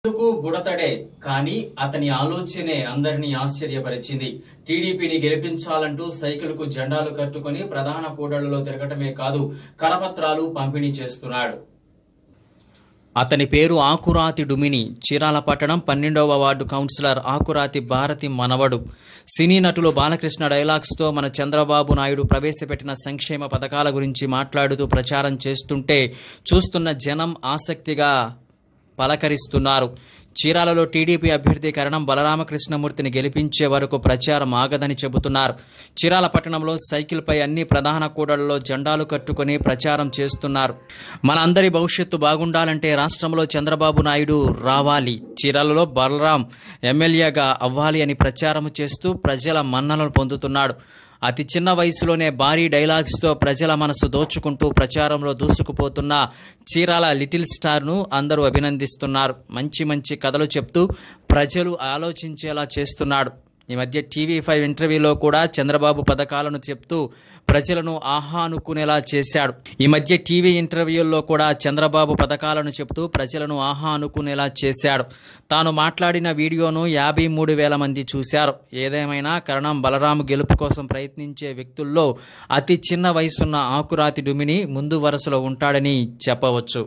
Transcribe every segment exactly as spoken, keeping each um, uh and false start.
ఎందుకు బుడతడే కానీ అతని ఆలోచనే అందరినీ ఆశ్చర్యపరిచింది. టీడీపీని గెలిపించాలంటూ సైకిల్కు జెండాలు కట్టుకుని ప్రధాన కూడళ్లలో తిరగటమే కాదు, కరపత్రాలు పంపిణీ చేస్తున్నాడు. అతని పేరు ఆకురాతి డుమిని. చీరాల పట్టణం పన్నెండవ వార్డు కౌన్సిలర్ ఆకురాతి భారతి మనవడు. సినీ నటులు బాలకృష్ణ డైలాగ్స్తో మన చంద్రబాబు నాయుడు ప్రవేశపెట్టిన సంక్షేమ పథకాల గురించి మాట్లాడుతూ ప్రచారం చేస్తుంటే చూస్తున్న జనం ఆసక్తిగా పలకరిస్తున్నారు. చీరాలలో టీడీపీ అభ్యర్థి కరణం బలరామకృష్ణమూర్తిని గెలిపించే వరకు ప్రచారం ఆగదని చెబుతున్నారు. చీరాల పట్టణంలో సైకిల్పై అన్ని ప్రధాన కూడళ్లలో జెండాలు కట్టుకుని ప్రచారం చేస్తున్నారు. మన అందరి భవిష్యత్తు బాగుండాలంటే రాష్ట్రంలో చంద్రబాబు నాయుడు రావాలి, చీరాలలో బలరాం ఎమ్మెల్యేగా అవ్వాలి అని ప్రచారం చేస్తూ ప్రజల మన్ననలు పొందుతున్నాడు. అతి చిన్న వయసులోనే భారీ డైలాగ్స్తో ప్రజల మనసు దోచుకుంటూ ప్రచారంలో దూసుకుపోతున్న చీరాల లిటిల్ స్టార్ను అందరూ అభినందిస్తున్నారు. మంచి మంచి కథలు చెప్తూ ప్రజలు ఆలోచించేలా చేస్తున్నాడు. ఈ మధ్య టీవీ ఫైవ్ ఇంటర్వ్యూలో కూడా చంద్రబాబు పథకాలను చెప్తూ ప్రజలను ఆహా అనుకునేలా చేశాడు. ఈ మధ్య టీవీ ఇంటర్వ్యూల్లో కూడా చంద్రబాబు పథకాలను చెప్తూ ప్రజలను ఆహా అనుకునేలా చేశాడు. తాను మాట్లాడిన వీడియోను యాభై మూడు వేల మంది చూశారు. ఏదేమైనా కరణం బలరాము గెలుపు కోసం ప్రయత్నించే వ్యక్తుల్లో అతి చిన్న వయసున్న ఆకురాతి డుమిని ముందు వరుసలో ఉంటాడని చెప్పవచ్చు.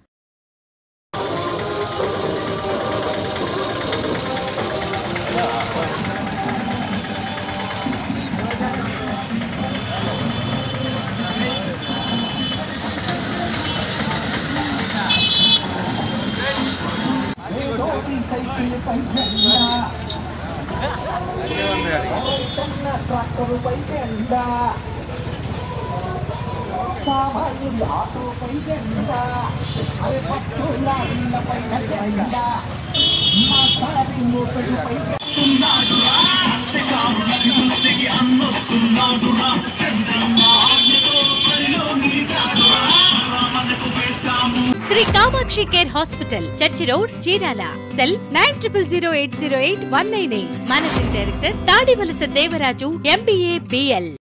Sri Kamakshi care hospital, church road, Chirala. Cell nine triple zero eight zero eight one nine eight. Managing director Tadivalasa Devaraju, MBA, BL.